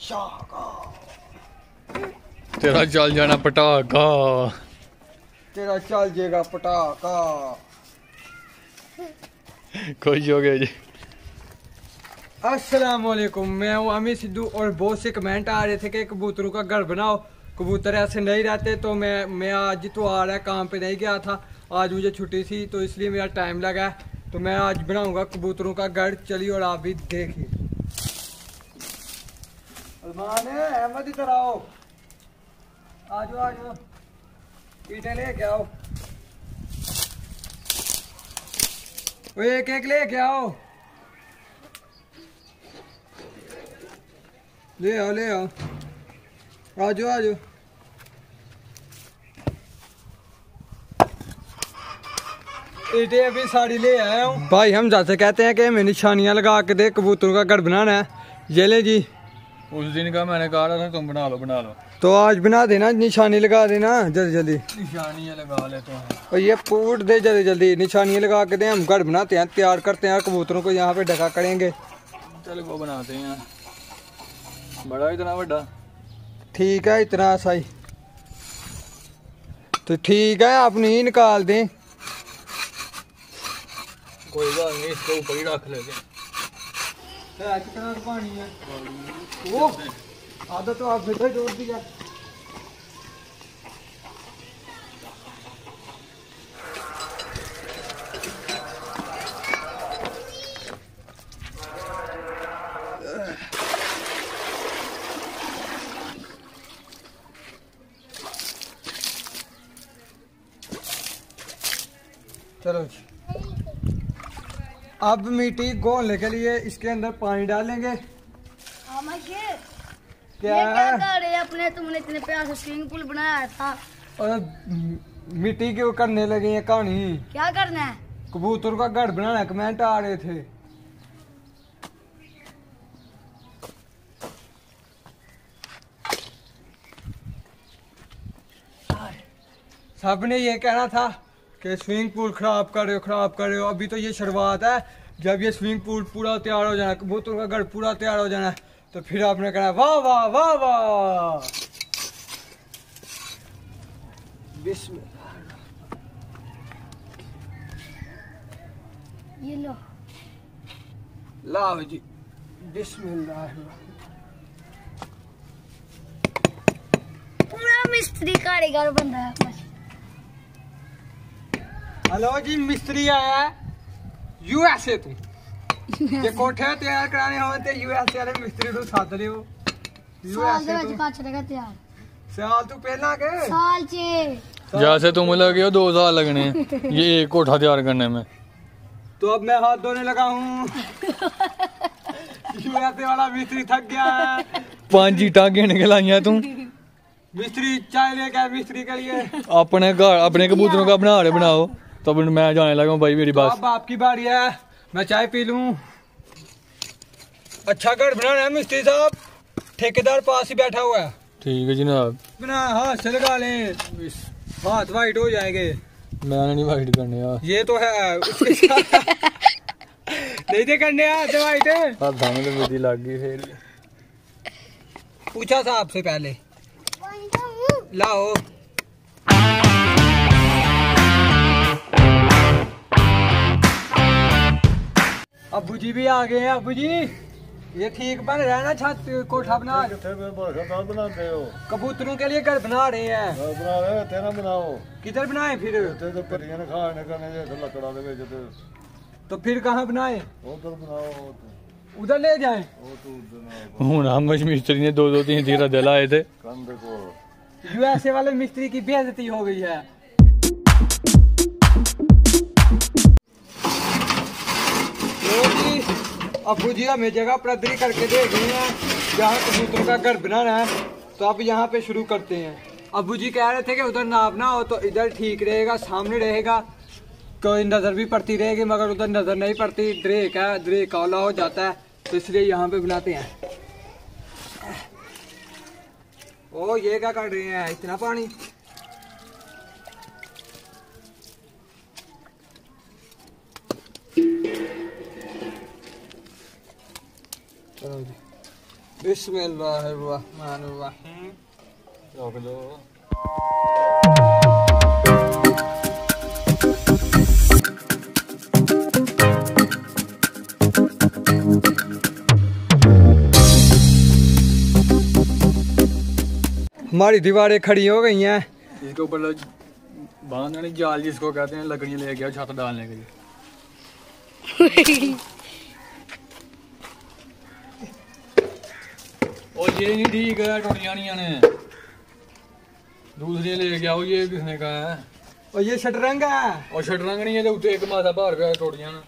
तेरा चल जाना पटाखा, तेरा चल जाएगा पटाखा। खुश हो गए जी। अस्सलामुअलैकुम, मैं हूँ अमीर सिद्धू और बहुत से कमेंट आ रहे थे कि कबूतरों का घर बनाओ, कबूतर ऐसे नहीं रहते। तो मैं आज तो आ रहा है, काम पे नहीं गया था, आज मुझे छुट्टी थी तो इसलिए मेरा टाइम लगा। तो मैं आज बनाऊंगा कबूतरों का घर। चलिए और आप भी देखिए। अहमद इधर आओ, आजो आजो, ईंटें लेके आओ, एक एक लेके आओ, ले आओ ले आओ, आजो आजो। ईंटें अभी साड़ी ले आया हूँ। भाई हम जाते कहते हैं कि हमें निशानियाँ लगा के दे, कबूतरों का घर बनाना है। ये ले जी। उस दिन का मैंने कहा था तुम बना लो। तो आज बना देना, निशानी लगा देना जल्दी जल्दी। निशानियाँ लगा लेते हैं और ये फूट दे जल्दी जल्दी, निशानियाँ लगा के दे। हम घर बनाते हैं, तैयार करते हैं, कबूतरों को यहाँ पे ढका करेंगे। चल वो बनाते हैं। बड़ा इतना बड़ा ठीक है, इतना सा ही तो ठीक है, आप नहीं निकाल दें। कोई बात नहीं, इसको ऊपर ही रख लेते। कितना पानी है वो, आधा तो आप फिर जोड़ दिया। चलो जी, अब मिट्टी घोलने के लिए इसके अंदर पानी डालेंगे। क्या है अपने, तुमने इतने प्यार से स्विमिंग पूल बनाया था और मिट्टी क्यों करने लगे हैं कहानी? क्या करना है? कबूतर का घर बनाना, कमेंट आ रहे थे। सबने ये कहना था कि स्विमिंग पूल खराब कर रहे हो। अभी तो ये शुरुआत है, जब ये स्विमिंग पूल पूरा तैयार हो जाना, कबूतरों का घर पूरा तैयार हो जाना, तो फिर आपने कहना वाह वाह वाह वाह। बिस्मिल्लाह, ये लो, लाओ जी, बिस्मिल्लाह। पूरा मिस्त्री कारीगर बंदा है। हेलो जी, मिस्त्री आया है यूएसए तू। ये कोठे तैयार कराने हो ते यूएसए वाले मिस्त्री तू साथ ले हो। साल दे का चलेगा तैयार। साल तू पहला के साल चे जैसे तुम लगे हो 2 साल लगने हैं ये एक कोठा तैयार करने में। तो अब मैं हाथ धोने लगा हूँ। यूएसए वाला मिस्त्री थक गया है। 5 ईंटा गिन के लाई है तू। मिस्त्री चाय लेके आया मिस्त्री के लिए। अपने घर अपने कबूतरों का बनाओ। तो अब मैं जाने लगा हूँ भाई, मेरी बात। अब आपकी बारी है, मैं चाय पी लूं। अच्छा घर बनाना है मिस्त्री साहब, ठेकेदार पास ही बैठा हुआ है। ठीक है जनाब। बिना हाथ से लगा लें, हाथ वाइट हो जाएंगे। मैंने नहीं वाइट करने यार, ये तो है उसके साथ। नहीं थे करने हाथ वाइट। हाथ में तो मेरी लग गई फिर। पूछा था आपसे पहले, लाओ। अब्बू जी भी आ गए हैं। अब्बू जी, ये ठीक बन रहा है ना? छत कोठा बना बनाते हो? कबूतरों के लिए घर बना रहे हैं। बना रहे तेरा बनाओ। किधर बनाए फिर? तो परियां खाने करने जे लकड़ा दे विच तो फिर कहाँ बनाए? उधर बनाओ, उधर ले जाएं। वो तो उधर हूँ हम मिस्त्री ने 2-3 तीरा दिलाए थे। कंधे को यूएसए वाले मिस्त्री की बेइज्जती हो गई है। अब्बू जी हमें जगह प्रदरी करके दे गए हैं जहाँ कबूतरों का घर बनाना है, तो अब यहाँ पे शुरू करते हैं। अब्बू जी कह रहे थे कि उधर नापना हो तो इधर ठीक रहेगा, सामने रहेगा, कोई नज़र भी पड़ती रहेगी, मगर उधर नज़र नहीं पड़ती। ड्रेक है, ड्रेक काला हो जाता है, तो इसलिए यहाँ पे बनाते हैं। ओ ये क्या कर रहे हैं, इतना पानी? चलो जी, बिस्मिल्लाहिर्रहमानिर्रहीम। रख दो। हमारी दीवारें खड़ी हो गई हैं। इसके ऊपर बांधने जाल जिसको कहते हैं, लकड़ियाँ ले गया छत डालने के लिए। और ये नहीं ठीक है, टूट जानियां ने। दूसरी ले गया हो, ये किसने कहा है? और ये शटरंग है। और शटरंग नहीं है तो उत्ते एक माथा भार पे टूट जाना।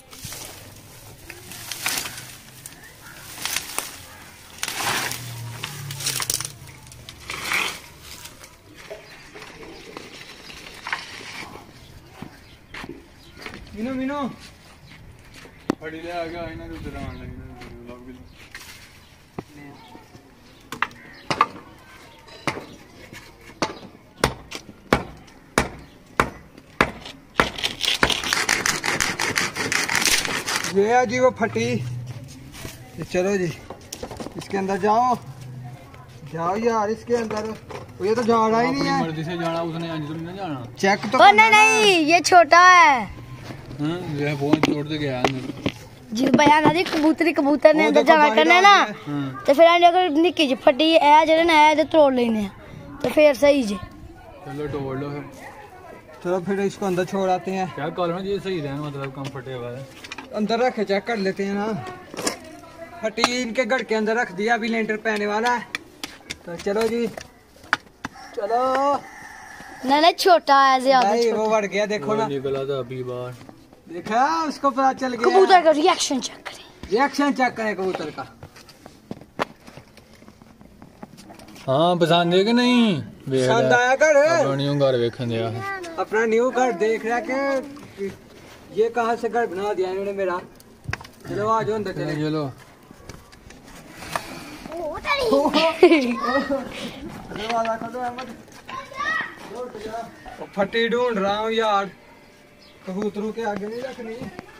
मीनू मीनू फड़ी ले आ गया इन्हें तो उधर आने लगे लग भी। ये है जी वो फटी। चलो जी इसके अंदर जाओ, जाओ यार इसके अंदर। ये तो जा रहा ही नहीं है। मर्जी से जाना उसने, आज तो नहीं जाना। चेक तो ओ नहीं नहीं, ये छोटा है। ये फोन छोड़ के गया अंदर। जी भैया ना जी, कबूतर ने अंदर जाना करना ना, तो फिर अगर निक्की जी फटी है जेडे ना है तो तोड़ लेने तो फिर सही जी। चलो तोड़ लो फिर। चलो फिर इसको अंदर छोड़ आते हैं। क्या कॉल में ये सही रहना, मतलब कंफर्टेबल है। अंदर रख के चेक कर लेते हैं ना। फटी इनके गढ़ के अंदर रख दिया, अभी लेंटर पहने वाला है। तो चलो जी चलो। नहीं नहीं छोटा है ज्यादा। नहीं वो बढ़ गया, देखो ना। निकला था अभी बाहर। देखा उसको पता चल गया। कबूतर का रिएक्शन चेक करें। रिएक्शन चेक करें कबूतर का। हाँ पसंद है कि नहीं? पसंद आया कर। न्यू घर वेखन दिया अपना न्यू घर देख रहा कि ये कहाँ से घर बना दिया इन्होंने मेरा। चलो आ जाओ अंदर चले। चलो दरवाजा खोलो अहमद। फटी ढूंढ रहा हूँ यार, कबूतरों के आगे नहीं रखनी।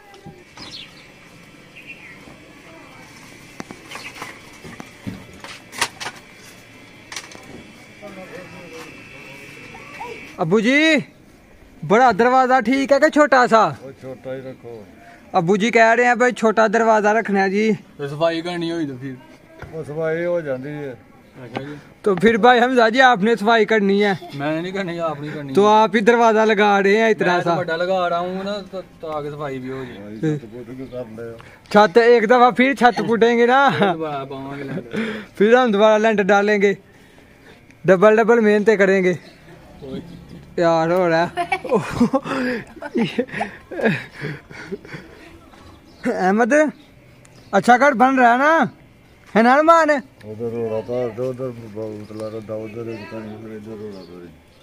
अब्बू जी बड़ा दरवाजा ठीक है कि छोटा सा? वो छोटा ही रखो। अब्बू जी कह रहे हैं भाई छोटा दरवाजा रखना है जी। तो सफाई करनी हुई तो फिर वो सफाई हो जाती है। अच्छा जी, तो फिर भाई हमजा जी आपने सफाई करनी है। मैंने नहीं करनी, आप नहीं करनी। तो आप ही दरवाजा लगा रहे हैं इतना मैं तो सा। बड़ा लगा रहा हूँ ना, तो आगे सफाई भी हो जाए। छत एक दफा फिर छत पुटेंगे ना, दोबारा पावांगे लैंटर। फिर हम दोबारा लेंटर डालेंगे, डबल डबल मेहनतें करेंगे यार। हो रहा अहमद अच्छा घर बन रहा है ना, है ना मान? उधर हो रहा था, उधर उतला रहा, उधर इधर हो रहा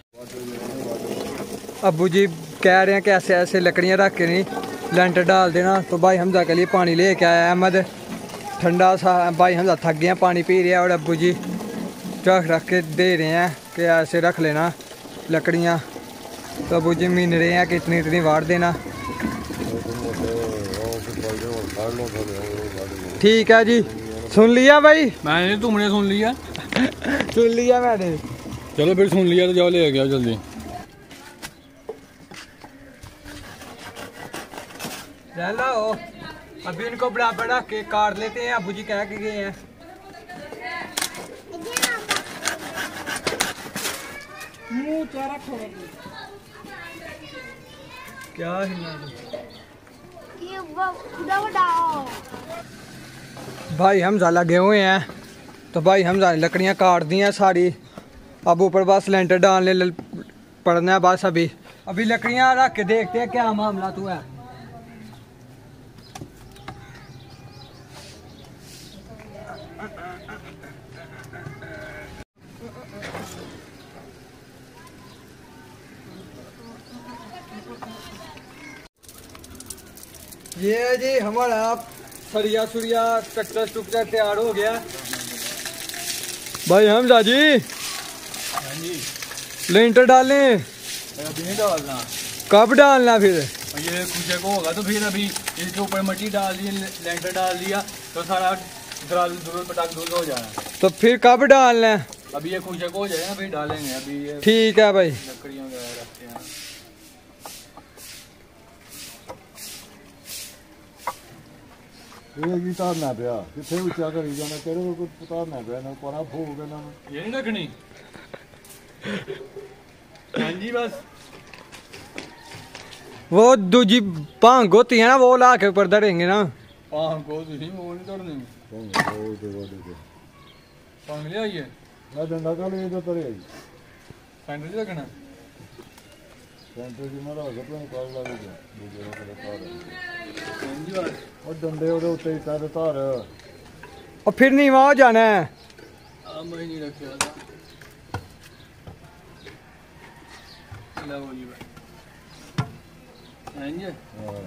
था। अब्बू जी कह रहे हैं कि ऐसे ऐसे लकड़ियाँ रख के नहीं लेंटर डाल देना। तो भाई हमजा के लिए पानी लेके आया अहमद, ठंडा सा। भाई हमजा थक गया, पानी पी रहे हैं। और अब्बू जी रख के दे रहे हैं कि ऐसे रख लेना लकड़ियाँ। तो अब्बू जी मीन रहे हैं कि इतनी इतनी वार देना। ठीक है जी, सुन लिया भाई? मैंने, तुमने सुन लिया? सुन लिया मैंने। चलो फिर सुन लिया तो जाओ ले गया जल्दी। लो अभी इनको बराबर रख के काट लेते हैं। अब्बू जी कह के गए हैं। क्या हिलना? भाई हम लगे हुए हैं। तो भाई हम लकड़ियाँ काट दी हैं सारी। अब ऊपर बस लेंटर डालने पड़ना है बस। अभी लकड़ियाँ रख के देखते हैं क्या मामला तू है। ये है जी हमारा सरिया सुरिया कच्चा टुकड़ा तैयार हो गया। भाई हमजा जी लेंटर डालें? अभी नहीं डालना। कब डालना फिर? ये कुछ को होगा तो फिर अभी इसके ऊपर मिट्टी डाल दी, लेंटर डाल दिया तो सारा दूर पटाख दूर हो जाना। तो फिर कब डालना है? अभी ये खुशक हो जाएगा फिर डालेंगे। अभी ये ठीक है भाई। लकड़ियाँ वगैरह रखते हैं। ਇਹ ਕੀ ਧਰਨਾ ਪਿਆ ਕਿੱਥੇ ਉੱਚਾ ਕਰੀ ਜਾਣਾ ਤੇਰੇ ਕੋਲ ਕੁਝ ਧਰਨਾ ਪਿਆ ਨਾ ਪਾਣਾ ਫੂਕ ਨਾ ये नहीं रखनी। हाँ जी बस वो दूजी भांग होती है ना, वो ला के ऊपर धरेंगे ना। पांग को नहीं, वो नहीं तोड़ने। ਉਹ ਦੇ ਦੇ पांग ले आइए। ਨਾ ਡੰਡਾ ਕਾ ਲੈ ਜਾ ਤਰੇ पैंट नहीं रखना। ਸੈਂਟਰ ਦੀ ਮਾਰਾ ਗੱਪਾਂ ਕਾਲ ਲਾ ਦੇ ਦੂਜੇ ਨੂੰ ਕਰ ਤਾਰ हाँ जी बस ਉਹ ਡੰਡੇ ਉਹਦੇ ਉੱਤੇ ਹੀ ਕਰ ਧਾਰ और फिर नीवा हो जाना है। मैं नहीं रखा था। ला बोली भाई। हाँ जी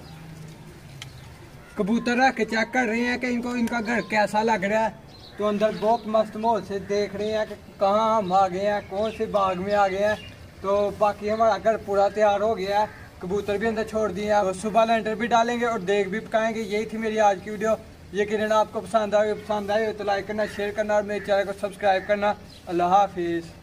कबूतर रख के चेक कर रहे हैं कि इनको इनका घर कैसा लग रहा है। तो अंदर बहुत मस्त माहौल से देख रहे हैं कि कहाँ हम आ गए हैं, कौन से बाग में आ गए हैं। तो बाकी हमारा घर पूरा तैयार हो गया है, कबूतर भी अंदर छोड़ दिए हैं। और सुबह लेंटर भी डालेंगे और देख भी पकाएंगे। यही थी मेरी आज की वीडियो। यकीनन आपको पसंद आए तो लाइक करना, शेयर करना और मेरे चैनल को सब्सक्राइब करना। अल्लाह हाफिज़।